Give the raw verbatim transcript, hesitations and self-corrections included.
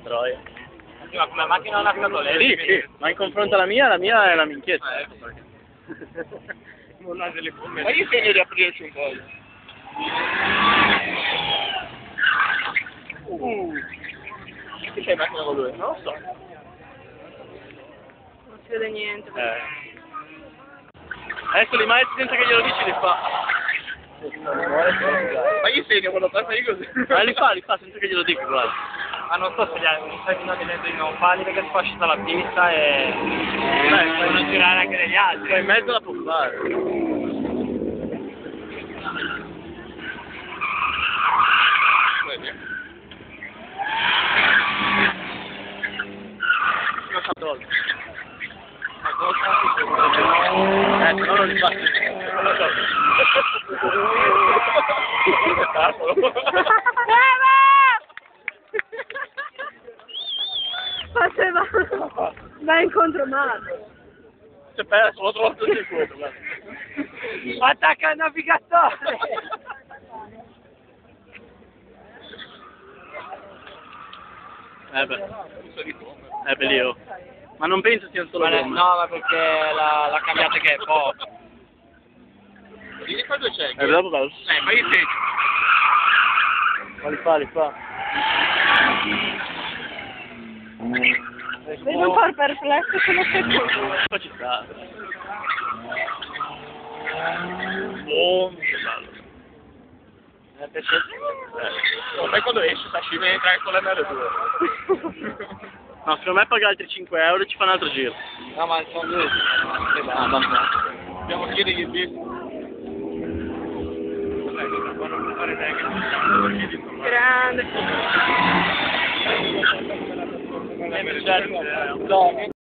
troia. Sì, ma come macchina non ha stato lei? Sì, sì, ma in confronto alla mia, la mia è la minchietta. Ah, ecco perché. Non ha delle gomme. Ma io segno di aprirci un po'. Uh, che c'è in macchina con lui? Non lo so. Non si vede niente. Eh. Adesso li maestri senza che glielo dici li fa. Ma io segno quando passi così. Ma li fa, li fa senza che glielo dica, guarda. Ma non so se gli altri non di dentro di non farli perché si fascia dalla pista e Beh, puoi non girare anche degli altri. Poi in mezzo la può fare. Non sa tolto. Eh, no, non li fa. Non lo so. Faceva... Va in contromano. C'è perso, l'ho trovato il circuito, guarda. Attacca il navigatore! Eh beh. Eh beh, Leo. Ma non penso sia solo Ma gomme. no, ma perché la, la cambiata che è poco. Di cosa c'è? Eh, dopo bello. Eh, ma io segno. Ma li fa, li fa. Vedo un po' perplesso come secondo. Poi ci sta. Oh, che bello. Eh, piace. Eh. Sai quando esce sta scimmia entra anche con l'M R due. No, secondo me paga altri cinque euro e ci fa un altro giro. No, ma sono due. Che Ah, basta. Dobbiamo chiedergli il bis. Grande. No.